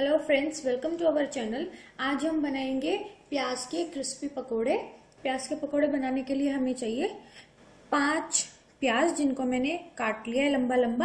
Hello friends, welcome to our channel. आज हम बनाएंगे प्याज के क्रिस्पी पकोड़े। प्याज के पकोड़े बनाने के लिए हमें चाहिए 5 प्याज, जिनको मैंने काट लिया है लंबा लंबा,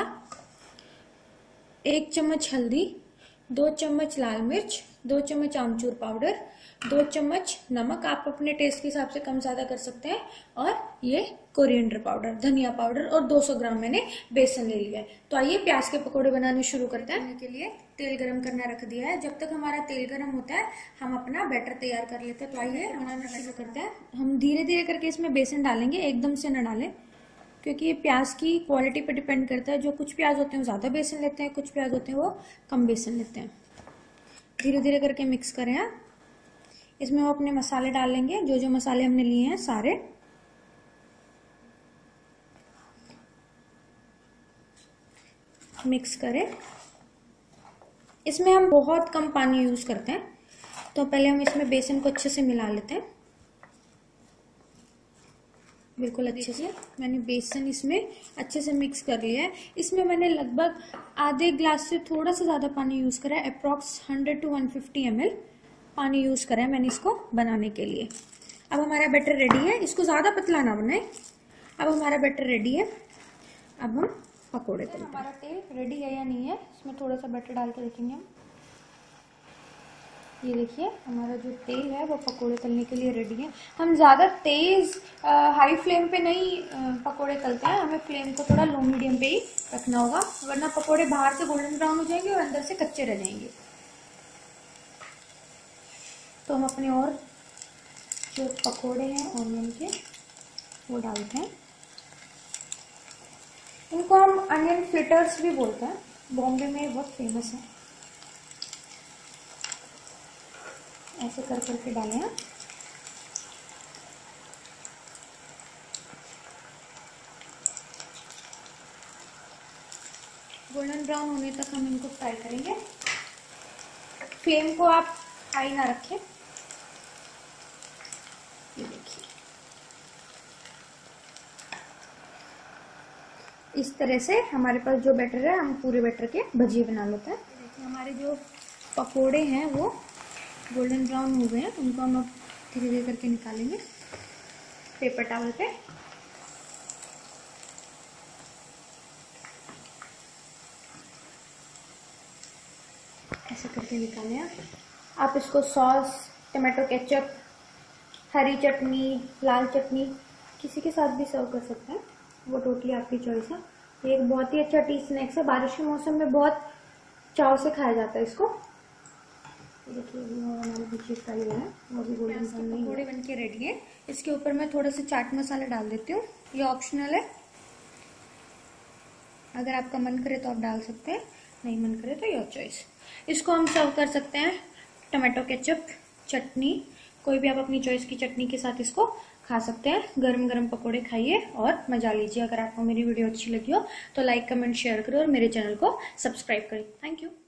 1 चम्मच हल्दी, 2 चम्मच लाल मिर्च, 2 चम्मच आमचूर पाउडर, 2 चम्मच नमक, आप अपने टेस्ट के हिसाब से कम ज्यादा कर सकते हैं, और ये कोरिएंडर पाउडर, धनिया पाउडर, और 200 ग्राम मैंने बेसन ले लिया है। तो आइए प्याज के पकोड़े बनाने शुरू करते हैं। के लिए तेल गरम करना रख दिया है। जब तक हमारा तेल गरम होता है हम अपना बैटर तैयार कर लेते हैं। तो आइए बनाना शुरू करते हैं। हम धीरे धीरे करके इसमें बेसन डालेंगे, एकदम से न डालें, क्योंकि ये प्याज की क्वालिटी पे डिपेंड करता है। जो कुछ प्याज होते हैं वो ज्यादा बेसन लेते हैं, कुछ प्याज होते हैं वो कम बेसन लेते हैं। धीरे धीरे करके मिक्स करें। इसमें हम अपने मसाले डालेंगे, जो जो मसाले हमने लिए हैं सारे। मिक्स करें। इसमें हम बहुत कम पानी यूज करते हैं, तो पहले हम इसमें बेसन को अच्छे से मिला लेते हैं, बिल्कुल अच्छे से। मैंने बेसन इसमें अच्छे से मिक्स कर लिया है। इसमें मैंने लगभग आधे ग्लास से थोड़ा सा ज्यादा पानी यूज करा है, अप्रॉक्स 100 to 150 ml पानी यूज करा है मैंने इसको बनाने के लिए। अब हमारा बैटर रेडी है। इसको ज्यादा पतला ना बनाए। अब हमारा बैटर रेडी है। अब हम पकोड़े तलते हैं। हमारा तेल रेडी है या नहीं है, इसमें थोड़ा सा बैटर डाल के देखेंगे हम। ये देखिए हमारा जो तेल है वो पकोड़े तलने के लिए रेडी है। हम ज़्यादा तेज हाई फ्लेम पे नहीं पकोड़े तलते हैं, हमें फ्लेम को थोड़ा लो मीडियम पे ही रखना होगा, वरना पकोड़े बाहर से गोल्डन ब्राउन हो जाएंगे और अंदर से कच्चे रह जाएंगे। तो हम अपने और जो पकोड़े हैं ऑनियन के वो डालते हैं। इनको हम अनियन फ्रिटर्स भी बोलते हैं, बॉम्बे में बहुत फेमस है। ऐसे कर करके डालें। गोल्डन ब्राउन होने तक हम इनको फ्राई करेंगे। फ्लेम को आप हाई ना रखें। ये देखिए इस तरह से हमारे पास जो बैटर है, हम पूरे बैटर के भजिए बना लेते हैं। देखिए हमारे जो पकोड़े हैं वो गोल्डन ब्राउन हो गए हैं। उनको हम अब धीरे धीरे करके निकालेंगे पेपर टॉवल पे। ऐसे करके निकालें। आप इसको सॉस, टमाटो केचप, हरी चटनी, लाल चटनी किसी के साथ भी सर्व कर सकते हैं, वो टोटली आपकी चॉइस है। ये एक बहुत ही अच्छा टी स्नैक्स है। बारिश के मौसम में बहुत चाव से खाया जाता है इसको। देखिए हमारे भुजिया फ्राई हुआ है, वो भी गोल्डन ब्राउन। पकोड़े बन के रेडी है। इसके ऊपर मैं थोड़ा सा चाट मसाला डाल देती हूँ, ये ऑप्शनल है। अगर आपका मन करे तो आप डाल सकते हैं, नहीं मन करे तो योर चॉइस। इसको हम सर्व कर सकते हैं टमाटो केचप, चटनी, कोई भी आप अपनी चॉइस की चटनी के साथ इसको खा सकते हैं। गरम गरम पकोड़े खाइए और मजा लीजिए। अगर आपको मेरी वीडियो अच्छी लगी हो तो लाइक, कमेंट, शेयर करें और मेरे चैनल को सब्सक्राइब करें। Thank you.